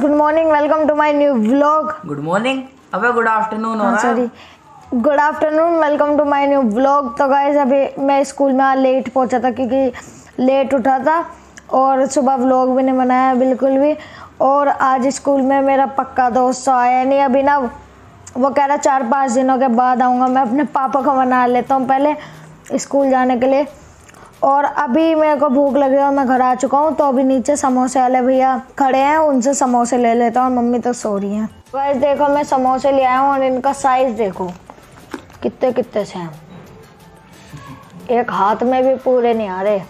Good morning, welcome to my new vlog. Good morning, अबे good afternoon हो रहा है। Sorry, good afternoon, welcome to my new vlog. तो guys अभी मैं स्कूल में आज लेट पहुंचा था क्योंकि लेट उठा था और सुबह व्लॉग भी नहीं बनाया बिल्कुल भी। और आज स्कूल में मेरा पक्का दोस्त आया नहीं अभी ना, वो कह रहा 4-5 दिनों के बाद आऊँगा। मैं अपने पापा को मना लेता हूँ पहले स्कूल जाने के लिए। और अभी मेरे को भूख लग रही है और मैं घर आ चुका हूँ, तो अभी नीचे समोसे वाले भैया खड़े हैं, उनसे समोसे ले लेता हूँ। और मम्मी तो सो रही हैं। गाइस देखो मैं समोसे ले आया हूँ और इनका साइज देखो कितने कितने से हैं, एक हाथ में भी पूरे नहीं आ रहे।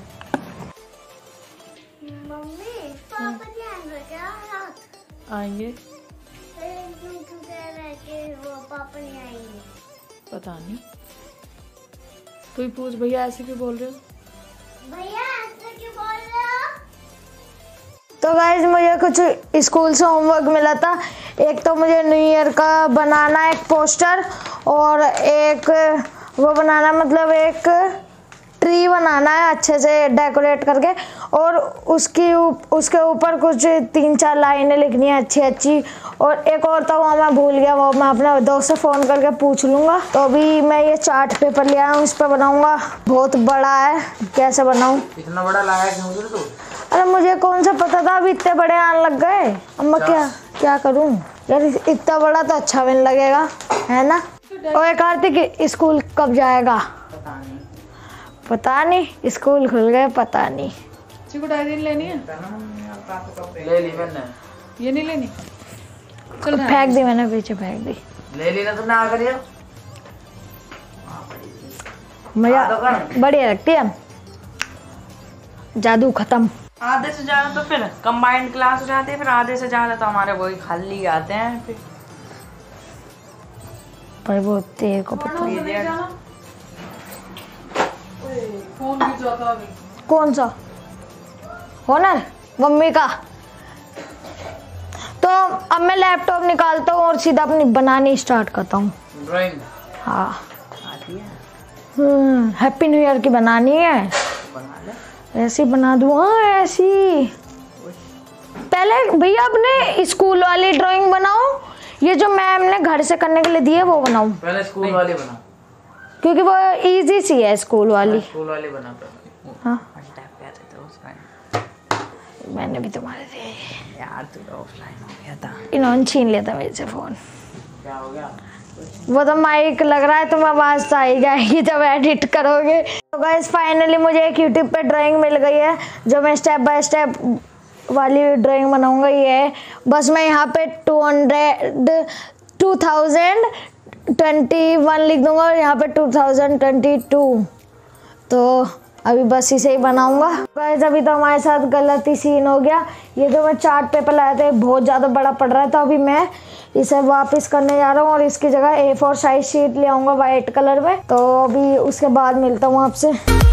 मम्मी पापा नहीं आएंगे क्या रात? आएंगे, क्यों कह रहे हैं कि वो पापा नहीं आएंगे? पता नहीं, तू ही पूछ। भैया ऐसे क्यों बोल रहे हो? भैया ऐसे क्यों बोल रहे हो? तो गाइज मुझे कुछ स्कूल से होमवर्क मिला था। एक तो मुझे न्यू ईयर का बनाना एक पोस्टर, और एक वो बनाना मतलब एक ट्री बनाना है अच्छे से डेकोरेट करके, और उसके ऊपर कुछ 3-4 लाइनें लिखनी है अच्छी अच्छी। और एक और तो वो मैं भूल गया, वो मैं अपने दोस्त से फ़ोन करके पूछ लूँगा। तो अभी मैं ये चार्ट पेपर ले आया हूँ, इस पर बनाऊँगा। बहुत बड़ा है, कैसे बनाऊँ? इतना बड़ा लाया क्यों तू? अरे मुझे कौन सा पता था, अभी इतने बड़े आने लग गए। अब मैं क्या करूं यार, इतना बड़ा तो अच्छा भी नहीं लगेगा, है ना? ओए कार्तिक, स्कूल कब जाएगा? पता नहीं, स्कूल खुल गए पता नहीं। चिकू डायरी लेनी है? ले ली मैंने। ये नहीं लेनी? चल फेंक दी मैंने, पीछे फेंक दी। ले ली ना तुमने, आ करिए। मजा बढ़िया लगती है। जादू खत्म। आधे से ज्यादा तो फिर कंबाइंड क्लास हो जाती है, फिर आधे से ज्यादा तो हमारे वही खाली आते हैं फिर। पर वो तेरे को पता फोन भी जाता अभी। कौन सा होनर? मम्मी का। तो अब मैं लैपटॉप निकालता हूँ और सीधा अपनी बनानी स्टार्ट करता हूँ। ड्राइंग हाँ, आती है। हैप्पी न्यू ईयर की बनानी है। बना ले। ऐसी बना दूँ? हाँ ऐसी। पहले भैया अपने स्कूल वाली ड्राइंग बनाओ, ये जो मैम ने घर से करने के लिए दी है वो बनाऊं। पहले स्कूल वाली बना, क्योंकि वो इजी सी है स्कूल वाली। स्कूल वाली बना पहले। हाँ तो मैंने भी तुम्हारे से यार तू ऑफलाइन हो गया था। इन्होंने छीन लिया था मेरे से फोन। क्या हो गया? वो तो माइक लग रहा है, तुम्हें आवाज तो आई जाएगी जब एडिट करोगे। तो गाइस फाइनली मुझे एक यूट्यूब पे ड्राइंग मिल गई है, जो मैं स्टेप बाय स्टेप वाली ड्राइंग बनाऊंगा। ये है, बस मैं यहाँ पे 2021 लिख दूंगा और यहाँ पे 2022। तो अभी बस इसे ही बनाऊंगा। गाइस अभी तो हमारे साथ गलत ही सीन हो गया। ये जो मैं चार्ट पेपर लाया था बहुत ज़्यादा बड़ा पड़ रहा है, तो अभी मैं इसे वापस करने जा रहा हूँ और इसकी जगह A4 साइज शीट ले आऊँगा वाइट कलर में। तो अभी उसके बाद मिलता हूँ आपसे।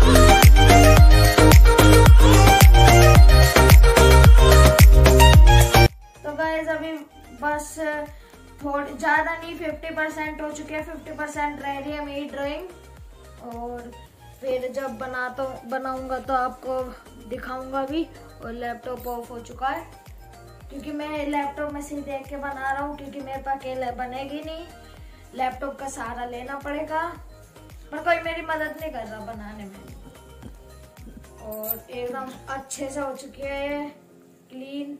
तो गाइस अभी बस थोड़ी ज़्यादा नहीं, 50% हो चुके हैं, 50% रह रही है मेरी ड्राइंग। और फिर जब बनाऊंगा तो आपको दिखाऊंगा भी। और लैपटॉप ऑफ हो चुका है क्योंकि मैं लैपटॉप में से देख के बना रहा हूँ, क्योंकि मेरे पास अकेले बनेगी नहीं, लैपटॉप का सहारा लेना पड़ेगा। पर कोई मेरी मदद नहीं कर रहा बनाने में। और एकदम अच्छे से हो चुकी है क्लीन।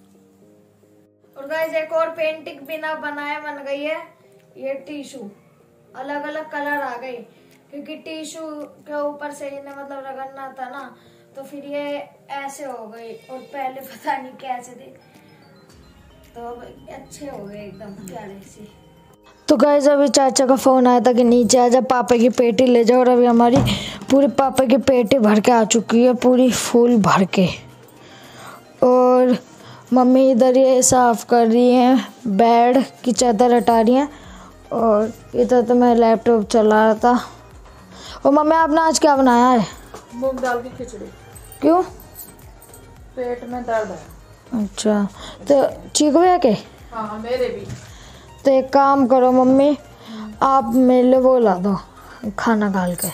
और गाइस एक और पेंटिंग बिना बनाए बन गई है। ये टिश्यू अलग अलग कलर आ गई, क्योंकि टिश्यू के ऊपर से इन्हें मतलब रगड़ना था ना, तो फिर ये ऐसे हो गई और पहले पता नहीं कैसे थे, तो अब अच्छे हो गए एकदम प्यारे से। तो गाइस अभी चाचा का फोन आया था कि नीचे आ जा, पापा की पेटी ले जाओ। और अभी हमारी पूरी पापा की पेटी भर के आ चुकी है, पूरी फुल भर के। और मम्मी इधर ये साफ कर रही हैं, बेड की चादर हटा रही हैं। और इधर तो मैं लैपटॉप चला रहा था। और मम्मी आपने आज क्या बनाया है? मूंग दाल की खिचड़ी। क्यों? पेट में दर्द है। अच्छा, तो चीकू है के? हाँ मेरे भी। तो एक काम करो मम्मी, आप मेरे लिए वो ला दो खाना डाल के,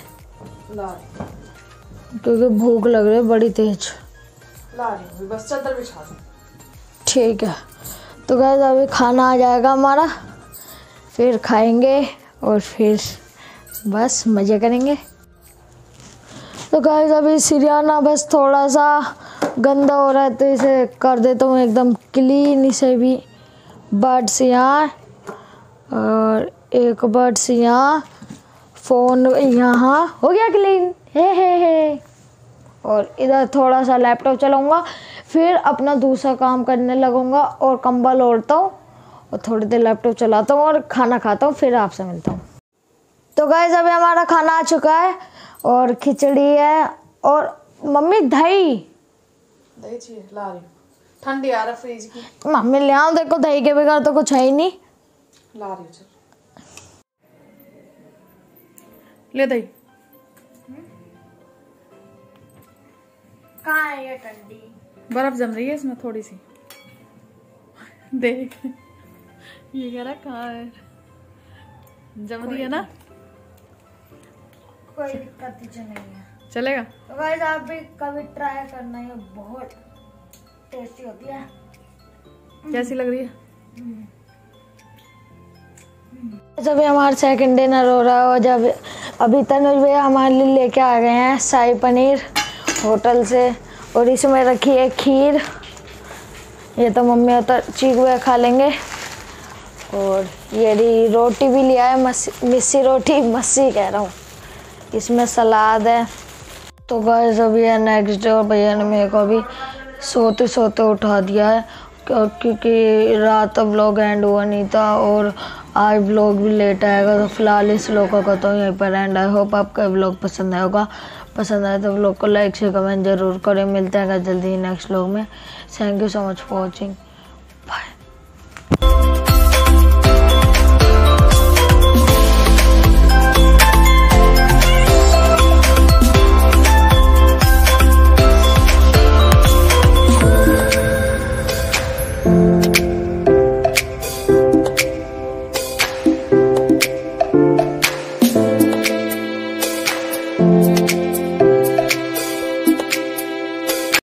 क्योंकि भूख लग रही है बड़ी तेज। ला रही हूँ, बस चादर बिछा दो। ठीक है, तो गाइस अभी खाना आ जाएगा हमारा, फिर खाएंगे और फिर बस मज़े करेंगे। तो गाइस अभी सिरियाना बस थोड़ा सा गंदा हो रहा है तो इसे कर देता हूँ एकदम क्लीन। इसे भी बर्ड्स यहाँ और एक बर्ड्स यहाँ, फ़ोन यहाँ हो गया क्लीन, हे। और इधर थोड़ा सा लैपटॉप चलाऊँगा, फिर अपना दूसरा काम करने लगूँगा और कंबल ओढ़ता हूँ और थोड़ी देर लैपटॉप चलाता हूँ और खाना खाता हूँ, फिर आपसे मिलता हूँ। तो गाइस अभी हमारा खाना आ चुका है और खिचड़ी है और मम्मी दही चाहिए, ला रही हूँ। ठंडी आ रहा फ्रिज की। मम्मी ले आओ, देखो दही के बगैर तो कुछ है ही नहीं। ला रही हूँ, चल ले दही। कहाँ है ये ठंडी? बर्फ जम रही है इसमें थोड़ी सी, देख ये कह रहा कहाँ है, जम रही है ना, कोई दिक्कत ही नहीं है, चलेगा। तो गाइस आप भी कभी ट्राई करना, ये बहुत टेस्टी होती है। कैसी लग रही है? अभी हमारा सेकंड डिनर हो रहा है और जब अभी तनुज भैया हमारे लिए लेके आ गए हैं शाही पनीर होटल से और इसमें रखी है खीर। ये तो मम्मी तो चीकू भैया खा लेंगे। और ये रोटी भी लिया है, मिस्सी रोटी, मस्सी कह रहा हूँ। इसमें सलाद है। तो गाइस अभी है नेक्स्ट डे और भैया ने मेरे को अभी सोते सोते उठा दिया है क्योंकि रात अब व्लॉग एंड हुआ नहीं था और आज व्लॉग भी लेट आएगा। तो फिलहाल इस व्लॉग को करता हूँ यहीं पर एंड। आई होप आपका व्लॉग पसंद आया होगा। पसंद आए तो व्लॉग को लाइक शेयर कमेंट जरूर करें। मिलते हैं जल्दी ही नेक्स्ट व्लॉग में। Thank you so much for watching.